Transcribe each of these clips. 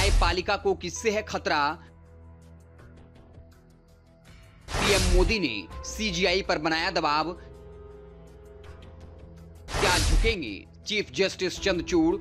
न्यायपालिका को किससे है खतरा? पीएम मोदी ने सीजीआई पर बनाया दबाव। क्या झुकेंगे चीफ जस्टिस चंद्रचूड़?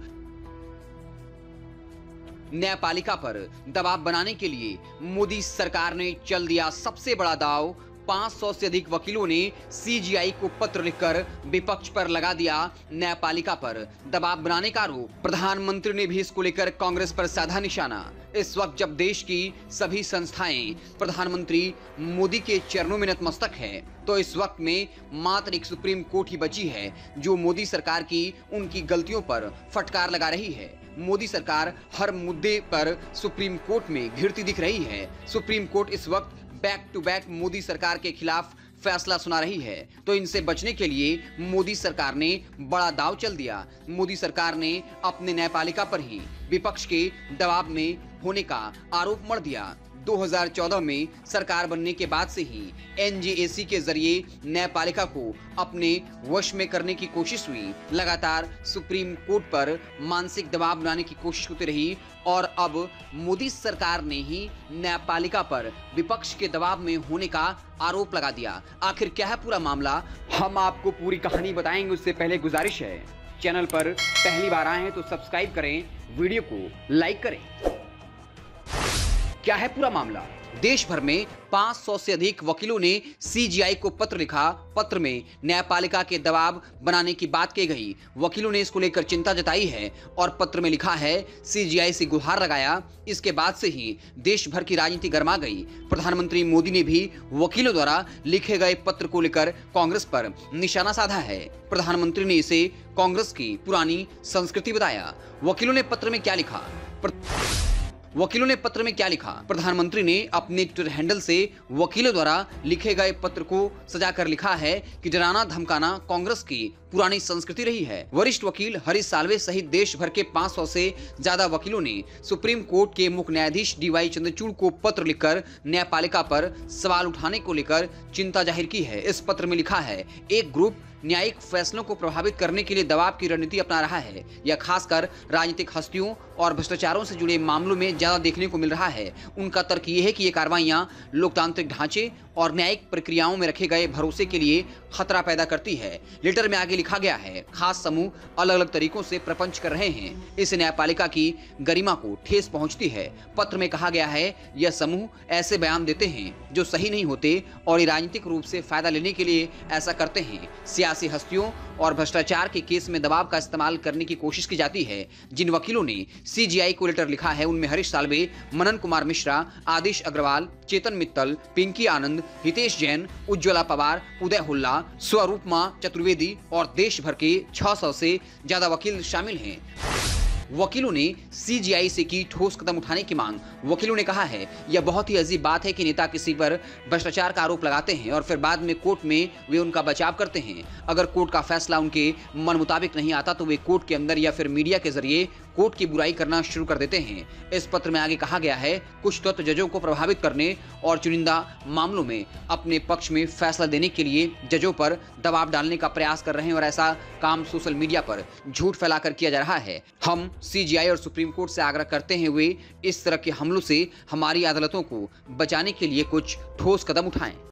न्यायपालिका पर दबाव बनाने के लिए मोदी सरकार ने चल दिया सबसे बड़ा दांव। 500 से अधिक वकीलों ने सीजीआई को पत्र लिखकर विपक्ष पर लगा दिया न्यायपालिका पर दबाव बनाने का आरोप। प्रधानमंत्री ने भी इसको लेकर कांग्रेस पर साधा निशाना। इस वक्त जब देश की सभी संस्थाएं प्रधानमंत्री मोदी के चरणों में नतमस्तक है, तो इस वक्त में मात्र एक सुप्रीम कोर्ट ही बची है जो मोदी सरकार की उनकी गलतियों पर फटकार लगा रही है। मोदी सरकार हर मुद्दे पर सुप्रीम कोर्ट में घिरती दिख रही है। सुप्रीम कोर्ट इस वक्त बैक टू बैक मोदी सरकार के खिलाफ फैसला सुना रही है, तो इनसे बचने के लिए मोदी सरकार ने बड़ा दांव चल दिया। मोदी सरकार ने अपने न्यायपालिका पर ही विपक्ष के दबाव में होने का आरोप मढ़ दिया। 2014 में सरकार बनने के बाद से ही एनजेएसी के जरिए न्यायपालिका को अपने वश में करने की कोशिश हुई। लगातार सुप्रीम कोर्ट पर मानसिक दबाव बनाने की कोशिश होती रही और अब मोदी सरकार ने ही न्यायपालिका पर विपक्ष के दबाव में होने का आरोप लगा दिया। आखिर क्या है पूरा मामला, हम आपको पूरी कहानी बताएंगे। उससे पहले गुजारिश है, चैनल पर पहली बार आए हैं तो सब्सक्राइब करें, वीडियो को लाइक करें। क्या है पूरा मामला? देश भर में 500 से अधिक वकीलों ने सीजीआई को पत्र लिखा। पत्र में न्यायपालिका के दबाव बनाने की बात की गई। वकीलों ने इसको लेकर चिंता जताई है और पत्र में लिखा है, सीजीआई से गुहार लगाया। इसके बाद से ही देश भर की राजनीति गर्मा गई। प्रधानमंत्री मोदी ने भी वकीलों द्वारा लिखे गए पत्र को लेकर कांग्रेस पर निशाना साधा है। प्रधानमंत्री ने इसे कांग्रेस की पुरानी संस्कृति बताया। वकीलों ने पत्र में क्या लिखा? प्रधानमंत्री ने अपने ट्विटर हैंडल से वकीलों द्वारा लिखे गए पत्र को सजाकर लिखा है कि डराना धमकाना कांग्रेस की पुरानी संस्कृति रही है। वरिष्ठ वकील हरीश साल्वे सहित देश भर के 500 से ज्यादा वकीलों ने सुप्रीम कोर्ट के मुख्य न्यायाधीश डीवाई चंद्रचूड़ को पत्र लिखकर न्यायपालिका पर सवाल उठाने को लेकर चिंता जाहिर की है। इस पत्र में लिखा है, एक ग्रुप न्यायिक फैसलों को प्रभावित करने के लिए दबाव की रणनीति अपना रहा है। यह खासकर राजनीतिक हस्तियों और भ्रष्टाचारों से जुड़े मामलों में ज्यादा देखने को मिल रहा है। उनका तर्क यह है कि ये कार्रवाइयां लोकतांत्रिक ढांचे और न्यायिक प्रक्रियाओं में रखे गए भरोसे के लिए खतरा पैदा करती है। लेटर में आगे लिखा गया है, खास समूह अलग अलग तरीकों से प्रपंच कर रहे हैं। इससे न्यायपालिका की गरिमा को ठेस पहुंचती है। पत्र में कहा गया है, यह समूह ऐसे बयान देते हैं जो सही नहीं होते और ये राजनीतिक रूप से फायदा लेने के लिए ऐसा करते हैं। सियासी हस्तियों और भ्रष्टाचार के केस में दबाव का इस्तेमाल करने की कोशिश की जाती है। जिन वकीलों ने सीजीआई को लेटर लिखा है उनमें हरीश साल्वे, मनन कुमार मिश्रा, आदिश अग्रवाल, चेतन मित्तल, पिंकी आनंद, हितेश जैन, उज्ज्वला पवार, उदय हुल्ला, स्वरूपमा चतुर्वेदी और देश भर के 600 से ज्यादा वकील शामिल हैं। वकीलों ने सीजीआई से की ठोस कदम उठाने की मांग। वकीलों ने कहा है, यह बहुत ही अजीब बात है कि नेता किसी पर भ्रष्टाचार का आरोप लगाते हैं और फिर बाद में कोर्ट में वे उनका बचाव करते हैं। अगर कोर्ट का फैसला उनके मन मुताबिक नहीं आता तो वे कोर्ट के अंदर या फिर मीडिया के जरिए कोर्ट की बुराई करना शुरू कर देते हैं। इस पत्र में आगे कहा गया है, कुछ तत्व जजों को प्रभावित करने और चुनिंदा मामलों में अपने पक्ष में फैसला देने के लिए जजों पर दबाव डालने का प्रयास कर रहे हैं और ऐसा काम सोशल मीडिया पर झूठ फैलाकर किया जा रहा है। हम सीजीआई और सुप्रीम कोर्ट से आग्रह करते हैं वे इस तरह के हमलों से हमारी अदालतों को बचाने के लिए कुछ ठोस कदम उठाएं।